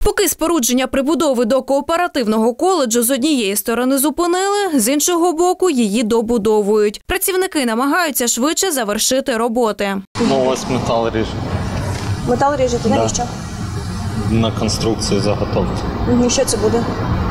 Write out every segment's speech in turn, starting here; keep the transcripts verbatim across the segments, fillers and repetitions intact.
Поки спорудження прибудови до кооперативного коледжу з однієї сторони зупинили, з іншого боку її добудовують. Працівники намагаються швидше завершити роботи. Ну, ось метал ріже. Метал ріжете, Да. навіщо? На конструкцію заготовити. Угу. Що це буде?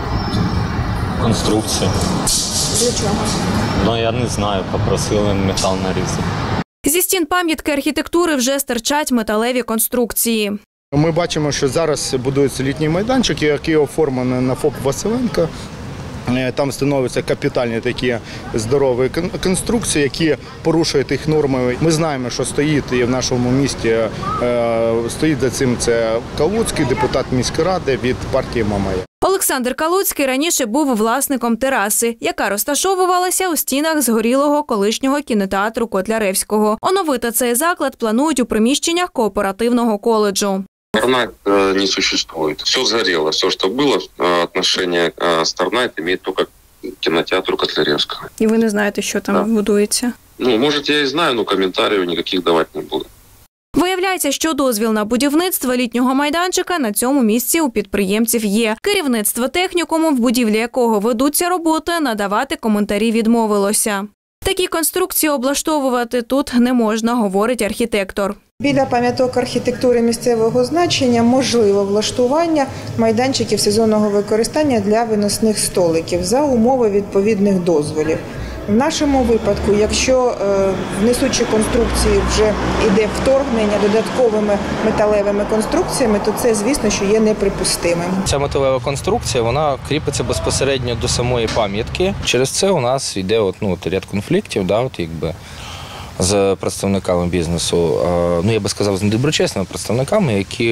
Конструкція. Для чого? Ну, я не знаю, попросили метал нарізати. Зі стін пам'ятки архітектури вже стирчать металеві конструкції. Ми бачимо, що зараз будується літній майданчик, який оформлений на ФОП Василенко. Там становляться капітальні такі здорові конструкції, які порушують їх норми. Ми знаємо, що стоїть і в нашому місті, стоїть за цим це Калуцький, депутат міської ради від партії Мамая. Олександр Калуцький раніше був власником тераси, яка розташовувалася у стінах згорілого колишнього кінотеатру Котляревського. Оновити цей заклад планують у приміщеннях кооперативного коледжу. Старнайт э, не существует. Все сгорело, все, что было, э, отношение э, Старнайт имеет только к кинотеатру Котляревского. І ви не знаєте, що там Да. будується? Ну, может, я и знаю, но комментариев никаких давать не буду. Виявляється, що дозвіл на будівництво літнього майданчика на цьому місці у підприємців є. Керівництво технікуму, в будівлі якого ведуться роботи, надавати коментарі відмовилося. Такі конструкції облаштовувати тут не можна, говорить архітектор. Біля пам'яток архітектури місцевого значення можливо влаштування майданчиків сезонного використання для виносних столиків за умови відповідних дозволів. В нашому випадку, якщо е, внесучі конструкції вже йде вторгнення додатковими металевими конструкціями, то це, звісно, що є неприпустимим. Ця металева конструкція, вона кріпиться безпосередньо до самої пам'ятки. Через це у нас йде от, ну, от ряд конфліктів, да, от, якби, з представниками бізнесу. Ну, я би сказав, з недоброчесними представниками, які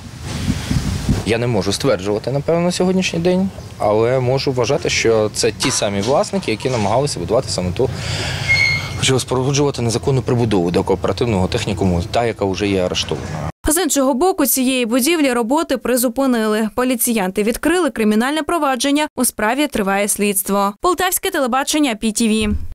я не можу стверджувати, напевно, на сьогоднішній день, але можу вважати, що це ті самі власники, які намагалися будувати саме ту, почали споруджувати незаконну прибудову до кооперативного технікуму, та, яка вже є арештована. З іншого боку цієї будівлі роботи призупинили. Поліціянти відкрили кримінальне провадження. У справі триває слідство. Полтавське телебачення, Пі Ті Ві.